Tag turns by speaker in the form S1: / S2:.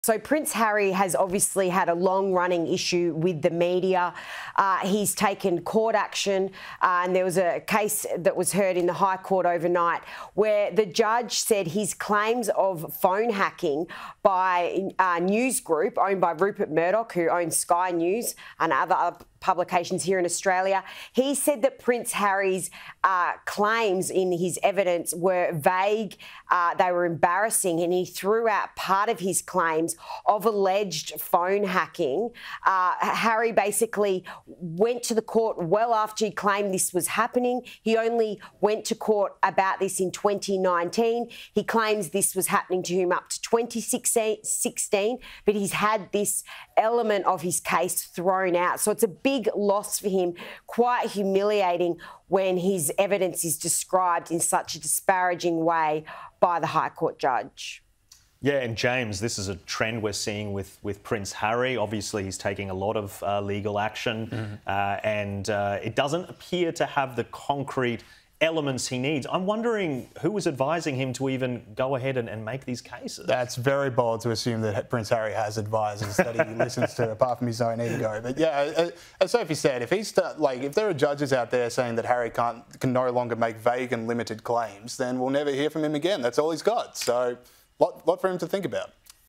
S1: So Prince Harry has obviously had a long-running issue with the media. He's taken court action, and there was a case that was heard in the High Court overnight where the judge said his claims of phone hacking by a news group owned by Rupert Murdoch, who owns Sky News and other publications here in Australia. He said that Prince Harry's claims in his evidence were vague, they were embarrassing, and he threw out part of his claims of alleged phone hacking. Harry basically went to the court well after he claimed this was happening. He only went to court about this in 2019. He claims this was happening to him up to 2016, but he's had this element of his case thrown out. So it's a big loss for him, quite humiliating when his evidence is described in such a disparaging way by the High Court judge.
S2: Yeah, and James, this is a trend we're seeing with Prince Harry. Obviously, he's taking a lot of legal action, and it doesn't appear to have the concrete elements he needs. I'm wondering who was advising him to even go ahead and make these cases.
S3: That's very bold to assume that Prince Harry has advisors that he listens to, apart from his own ego. But yeah, as Sophie said, if there are judges out there saying that Harry can no longer make vague and limited claims, then we'll never hear from him again. That's all he's got. So, lot for him to think about.